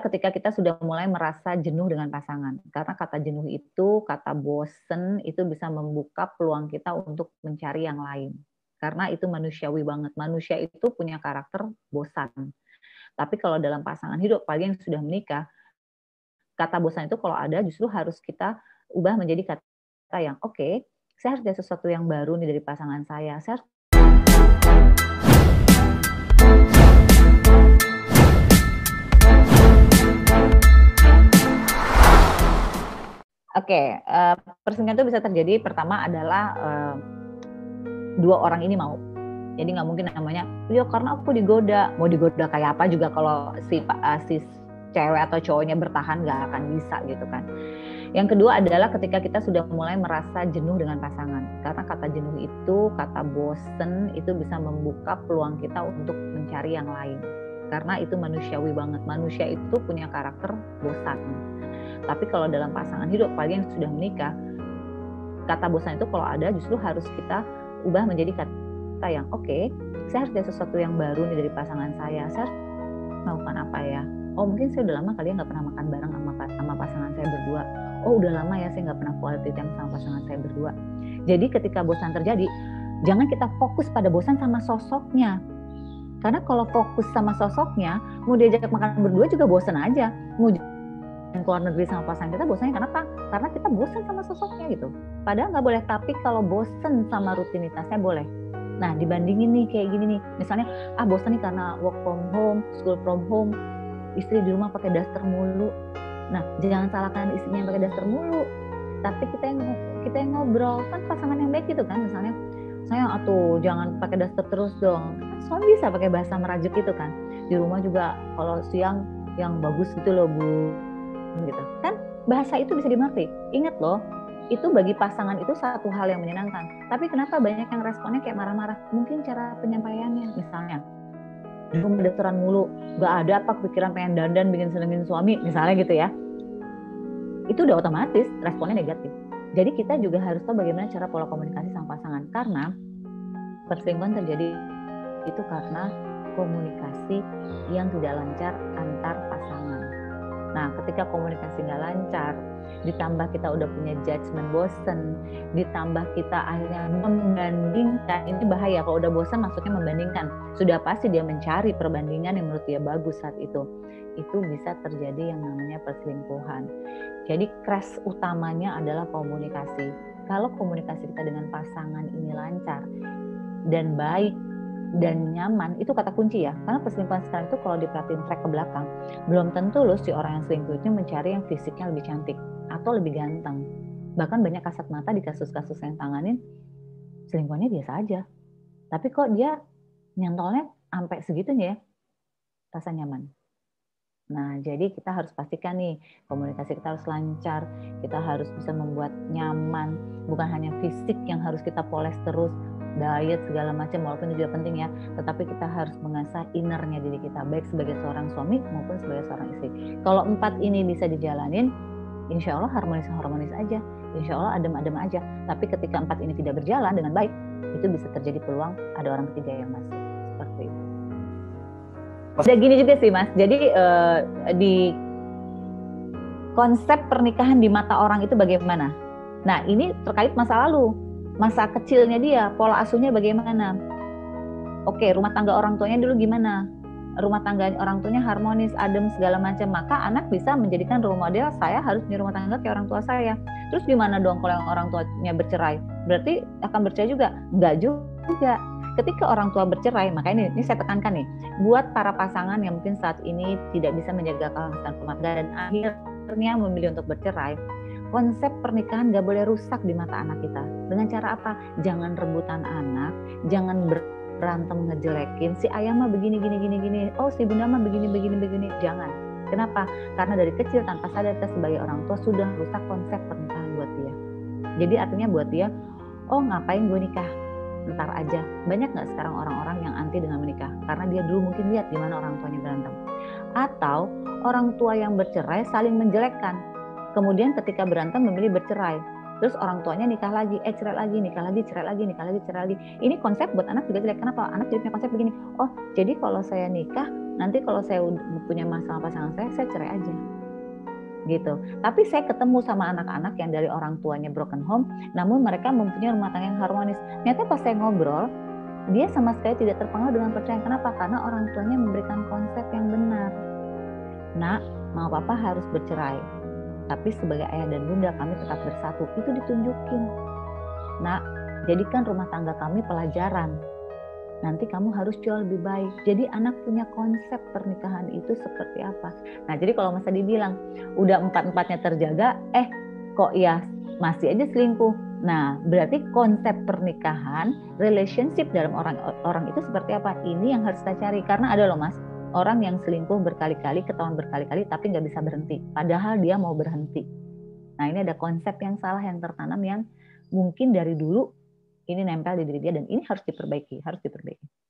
ketika kita sudah mulai merasa jenuh dengan pasangan. Karena kata jenuh itu, kata bosen itu bisa membuka peluang kita untuk mencari yang lain. Karena itu manusiawi banget. Manusia itu punya karakter bosan. Tapi kalau dalam pasangan hidup, apalagi yang sudah menikah, kata bosan itu kalau ada justru harus kita ubah menjadi kata yang oke, saya harus ada sesuatu yang baru nih dari pasangan saya. Saya harus persinggungan itu bisa terjadi. Pertama adalah dua orang ini mau. Jadi nggak mungkin namanya, ya karena aku digoda. Mau digoda kayak apa juga kalau si cewek atau cowoknya bertahan nggak akan bisa gitu kan. Yang kedua adalah ketika kita sudah mulai merasa jenuh dengan pasangan. Karena kata jenuh itu, kata bosen itu bisa membuka peluang kita untuk mencari yang lain. Karena itu manusiawi banget. Manusia itu punya karakter bosan. Tapi kalau dalam pasangan hidup, apalagi yang sudah menikah, kata bosan itu kalau ada justru harus kita ubah menjadi kata yang oke, saya harus ada sesuatu yang baru nih dari pasangan saya. Saya harus melakukan apa ya? Oh mungkin saya udah lama kali ya nggak pernah makan bareng sama pasangan saya berdua. Oh udah lama ya saya nggak pernah quality time sama pasangan saya berdua. Jadi ketika bosan terjadi, jangan kita fokus pada bosan sama sosoknya. Karena kalau fokus sama sosoknya, mau diajak makan berdua juga bosan aja. Mau keluar negeri sama pasangan kita bosannya kenapa? Karena kita bosan sama sosoknya gitu. Padahal nggak boleh, tapi kalau bosan sama rutinitasnya boleh. Nah dibandingin nih kayak gini nih, misalnya bosan nih karena work from home, school from home, istri di rumah pakai daster mulu. Nah jangan salahkan istrinya yang pakai daster mulu, tapi kita yang ngobrol, kan pasangan yang baik gitu kan. Misalnya sayang atuh jangan pakai daster terus dong, kan suami bisa pakai bahasa merajuk gitu kan. Di rumah juga kalau siang yang bagus gitu loh bu, gitu kan, bahasa itu bisa dimengerti. Ingat loh, itu bagi pasangan itu satu hal yang menyenangkan. Tapi kenapa banyak yang responnya kayak marah-marah? Mungkin cara penyampaiannya, misalnya di rumah dasteran mulu, gak ada apa kepikiran pengen dandan bikin senengin suami, misalnya gitu ya. Itu udah otomatis responnya negatif. Jadi kita juga harus tahu bagaimana cara pola komunikasi sama pasangan. Karena perselingkuhan terjadi itu karena komunikasi yang tidak lancar antar pasangan. Nah, ketika komunikasi nggak lancar, ditambah kita udah punya judgement bosen, ditambah kita akhirnya membandingkan, ini bahaya. Kalau udah bosan maksudnya membandingkan. Sudah pasti dia mencari perbandingan yang menurut dia bagus saat itu. Itu bisa terjadi yang namanya perselingkuhan. Jadi crash utamanya adalah komunikasi. Kalau komunikasi kita dengan pasangan ini lancar dan baik, dan nyaman, itu kata kunci ya. Karena perselingkuhan sekarang itu kalau diperhatiin track ke belakang, belum tentu loh si orang yang selingkuh itu mencari yang fisiknya lebih cantik atau lebih ganteng. Bahkan banyak kasat mata di kasus-kasus yang tanganin, selingkuhannya biasa aja. Tapi kok dia nyantolnya sampai segitunya ya, rasa nyaman. Nah, jadi kita harus pastikan nih, komunikasi kita harus lancar, kita harus bisa membuat nyaman, bukan hanya fisik yang harus kita poles terus, diet segala macam, walaupun itu juga penting ya, tetapi kita harus mengasah innernya diri kita, baik sebagai seorang suami maupun sebagai seorang istri. Kalau 4 ini bisa dijalanin, insya Allah harmonis aja, insya Allah adem-adem aja. Tapi ketika 4 ini tidak berjalan dengan baik, itu bisa terjadi peluang ada orang ketiga yang masuk, seperti itu. Udah gini juga sih Mas, jadi di konsep pernikahan di mata orang itu bagaimana? Nah ini terkait masa lalu, masa kecilnya dia, pola asuhnya bagaimana? Oke, rumah tangga orang tuanya dulu gimana? Rumah tangga orang tuanya harmonis, adem segala macam, maka anak bisa menjadikan role model, saya harus punya rumah tangga kayak orang tua saya. Terus gimana dong kalau yang orang tuanya bercerai? Berarti akan bercerai juga? Enggak juga. Ketika orang tua bercerai, maka ini saya tekankan nih, buat para pasangan yang mungkin saat ini tidak bisa menjaga kehangatan rumah tangga dan akhirnya memilih untuk bercerai, konsep pernikahan gak boleh rusak di mata anak kita. Dengan cara apa? Jangan rebutan anak, jangan berantem ngejelekin, si ayah mah begini, oh si bunda mah begini, jangan. Kenapa? Karena dari kecil tanpa sadar kita sebagai orang tua sudah rusak konsep pernikahan buat dia. Jadi artinya buat dia, oh ngapain gue nikah? Ntar aja. Banyak nggak sekarang orang-orang yang anti dengan menikah karena dia dulu mungkin lihat gimana orang tuanya berantem, atau orang tua yang bercerai saling menjelekkan, kemudian ketika berantem memilih bercerai, terus orang tuanya nikah lagi, cerai lagi, nikah lagi, cerai lagi, nikah lagi, cerai lagi. Ini konsep buat anak juga jelek. Kenapa? Anak jadi punya konsep begini, oh jadi kalau saya nikah nanti kalau saya punya masalah pasangan saya cerai aja gitu. Tapi saya ketemu sama anak-anak yang dari orang tuanya broken home, namun mereka mempunyai rumah tangga yang harmonis. Ternyata pas saya ngobrol, dia sama sekali tidak terpengaruh dengan perceraian. Kenapa? Karena orang tuanya memberikan konsep yang benar. Nak, mama papa harus bercerai, tapi sebagai ayah dan bunda kami tetap bersatu. Itu ditunjukin. Nak, jadikan rumah tangga kami pelajaran. Nanti kamu harus jauh lebih baik. Jadi anak punya konsep pernikahan itu seperti apa. Nah, jadi kalau masa dibilang udah empat-empatnya terjaga, kok ya masih aja selingkuh. Nah, berarti konsep pernikahan, relationship dalam orang itu seperti apa? Ini yang harus kita cari. Karena ada loh Mas, orang yang selingkuh berkali-kali, ketahuan berkali-kali, tapi nggak bisa berhenti. Padahal dia mau berhenti. Nah, ini ada konsep yang salah yang tertanam yang mungkin dari dulu ini nempel di diri dia dan ini harus diperbaiki.